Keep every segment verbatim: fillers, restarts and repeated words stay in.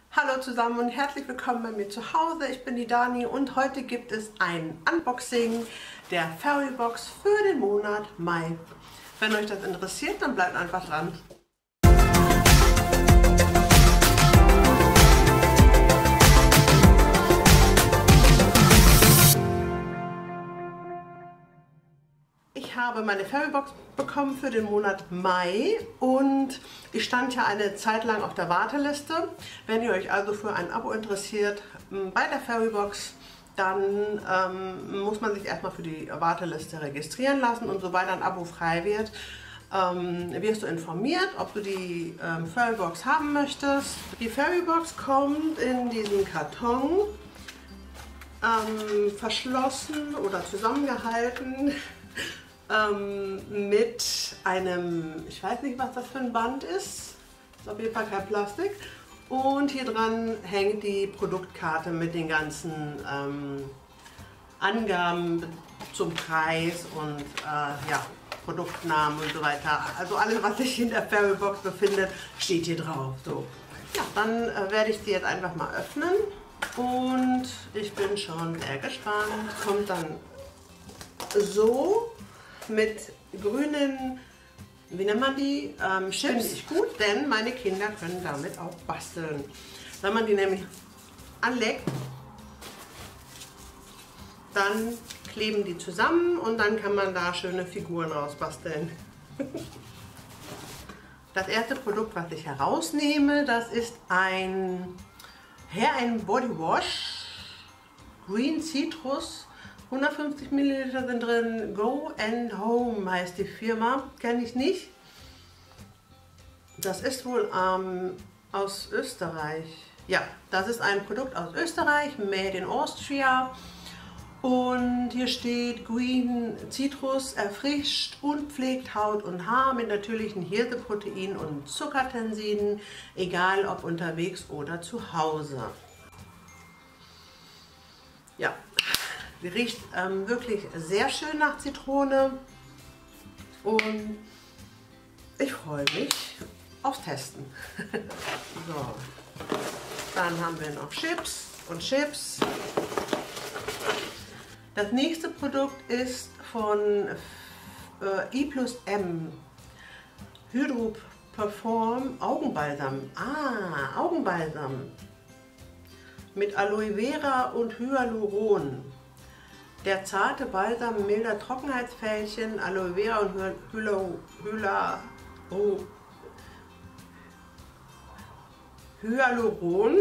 Hallo zusammen und herzlich willkommen bei mir zu Hause. Ich bin die Dani und heute gibt es ein Unboxing der Fairybox für den Monat Mai. Wenn euch das interessiert, dann bleibt einfach dran. Ich habe meine Fairybox bekommen für den Monat Mai und ich stand ja eine Zeit lang auf der Warteliste. Wenn ihr euch also für ein Abo interessiert bei der Fairybox, dann ähm, muss man sich erstmal für die Warteliste registrieren lassen und sobald ein Abo frei wird, ähm, wirst du informiert, ob du die ähm, Fairybox haben möchtest. Die Fairybox kommt in diesem Karton, ähm, verschlossen oder zusammengehalten. Ähm, mit einem, ich weiß nicht, was das für ein Band ist, ist auf jeden Fall kein Plastik, und hier dran hängt die Produktkarte mit den ganzen ähm, Angaben zum Preis und äh, ja, Produktnamen und so weiter. Also alles, was sich in der Fairybox befindet, steht hier drauf. So. Ja, dann äh, werde ich die jetzt einfach mal öffnen und ich bin schon sehr gespannt. Kommt dann so mit grünen, wie nennt man die, ähm, Chips. Finde ich gut, denn meine Kinder können damit auch basteln. Wenn man die nämlich anlegt, dann kleben die zusammen und dann kann man da schöne Figuren rausbasteln. Das erste Produkt, was ich herausnehme, das ist ein Hair and Body Wash, Green Citrus. hundertfünfzig Milliliter sind drin. Go and Home heißt die Firma, kenne ich nicht. Das ist wohl ähm, aus Österreich. Ja, das ist ein Produkt aus Österreich, made in Austria. Und hier steht Green Citrus erfrischt und pflegt Haut und Haar mit natürlichen Hirseproteinen und Zuckertensiden, egal ob unterwegs oder zu Hause. Ja. Sie riecht ähm, wirklich sehr schön nach Zitrone und ich freue mich aufs Testen. So. Dann haben wir noch Chips und Chips. Das nächste Produkt ist von äh, I plus M Hydro Perform Augenbalsam. Ah, Augenbalsam mit Aloe Vera und Hyaluron. Der zarte Balsam milder Trockenheitsfältchen, Aloe Vera und Hyla, Hyla, oh, Hyaluron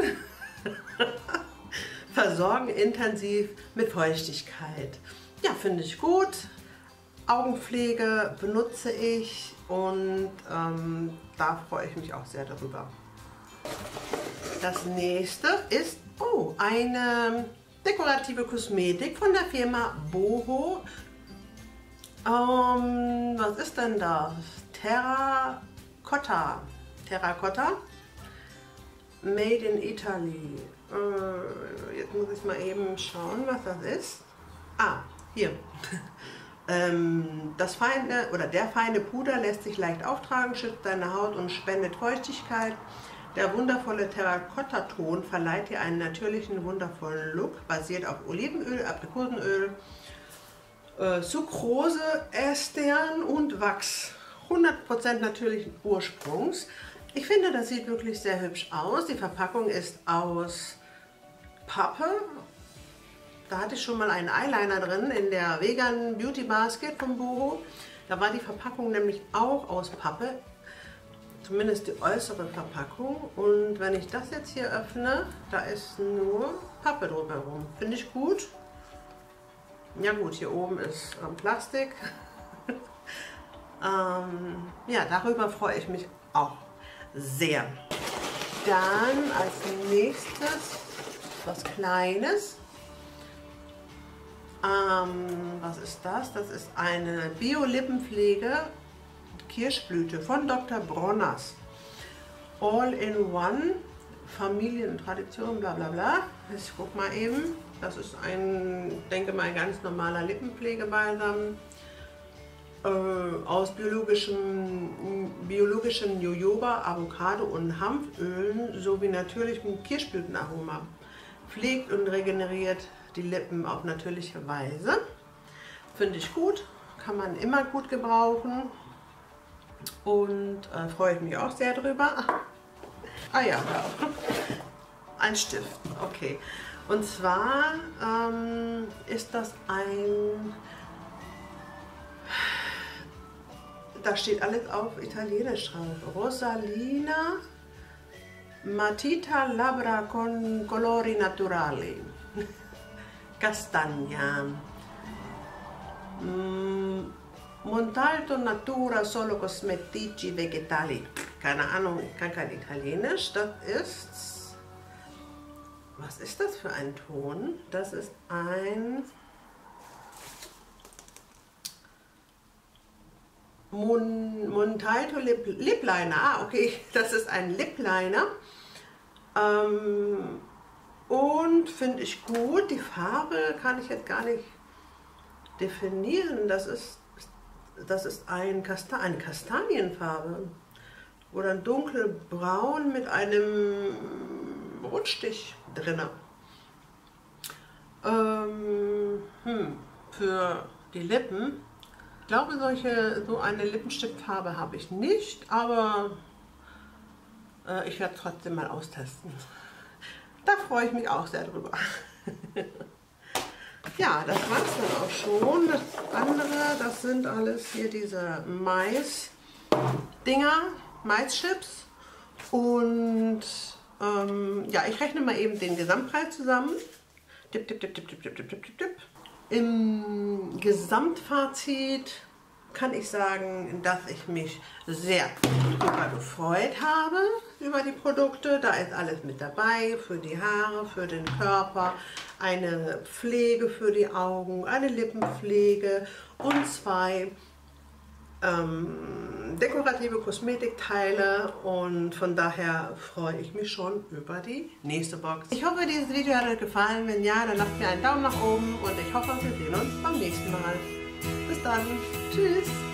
versorgen intensiv mit Feuchtigkeit. Ja, finde ich gut. Augenpflege benutze ich und ähm, da freue ich mich auch sehr darüber. Das nächste ist oh, eine dekorative Kosmetik von der Firma Boho. Ähm, was ist denn das? Terracotta. Terracotta. Made in Italy. Äh, jetzt muss ich mal eben schauen, was das ist. Ah, hier. ähm, das feine oder der feine Puder lässt sich leicht auftragen, schützt deine Haut und spendet Feuchtigkeit. Der wundervolle Terrakotta-Ton verleiht dir einen natürlichen, wundervollen Look, basiert auf Olivenöl, Aprikosenöl, äh, Sucrose, Estern und Wachs. hundert Prozent natürlichen Ursprungs. Ich finde, das sieht wirklich sehr hübsch aus. Die Verpackung ist aus Pappe. Da hatte ich schon mal einen Eyeliner drin in der Vegan Beauty Basket von Boho. Da war die Verpackung nämlich auch aus Pappe. Zumindest die äußere Verpackung, und wenn ich das jetzt hier öffne, da ist nur Pappe drumherum. Finde ich gut. Ja gut, hier oben ist ähm, Plastik. ähm, ja, darüber freue ich mich auch sehr. Dann als nächstes was Kleines. Ähm, was ist das? Das ist eine Bio-Lippenpflege Kirschblüte von Doktor Bronner's. All in One, Familientradition, bla bla bla. Ich guck mal eben. Das ist ein, denke mal, ein ganz normaler Lippenpflegebalsam. äh, aus biologischem, biologischem Jojoba, Avocado und Hanfölen sowie natürlichem Kirschblütenaroma. Pflegt und regeneriert die Lippen auf natürliche Weise. Finde ich gut, kann man immer gut gebrauchen und äh, freue ich mich auch sehr drüber. Ah ja, ein Stift, okay. Und zwar ähm, ist das ein, da steht alles auf Italienisch drauf, Rosalina Matita Labbra con colori naturali, Castagna, mm, Montalto Natura solo cosmetici vegetali. Keine Ahnung, ich kann kein Italienisch. Das ist, was ist das für ein Ton? Das ist ein Mon, Montalto Lip, Lip Liner. Ah, okay, das ist ein Lip Liner. Ähm, und finde ich gut. Die Farbe kann ich jetzt gar nicht definieren. Das ist, das ist ein Kasta eine Kastanienfarbe. Oder ein dunkelbraun mit einem Rotstich drin. Ähm, hm, für die Lippen. Ich glaube, solche, so eine Lippenstiftfarbe habe ich nicht, aber äh, ich werde trotzdem mal austesten. Da freue ich mich auch sehr drüber. Ja, das war es dann auch schon. Das andere, das sind alles hier diese Mais-Dinger. Maischips und ähm, ja, ich rechne mal eben den Gesamtpreis zusammen. Tipp, tipp, tipp, tipp, tipp, tipp, tipp, tipp, tipp. Im Gesamtfazit kann ich sagen, dass ich mich sehr darüber gefreut habe über die Produkte. Da ist alles mit dabei, für die Haare, für den Körper, eine Pflege für die Augen, eine Lippenpflege und zwei Ähm, dekorative Kosmetikteile und von daher freue ich mich schon über die nächste Box. Ich hoffe, dieses Video hat euch gefallen. Wenn ja, dann lasst mir einen Daumen nach oben und ich hoffe, wir sehen uns beim nächsten Mal. Bis dann. Tschüss.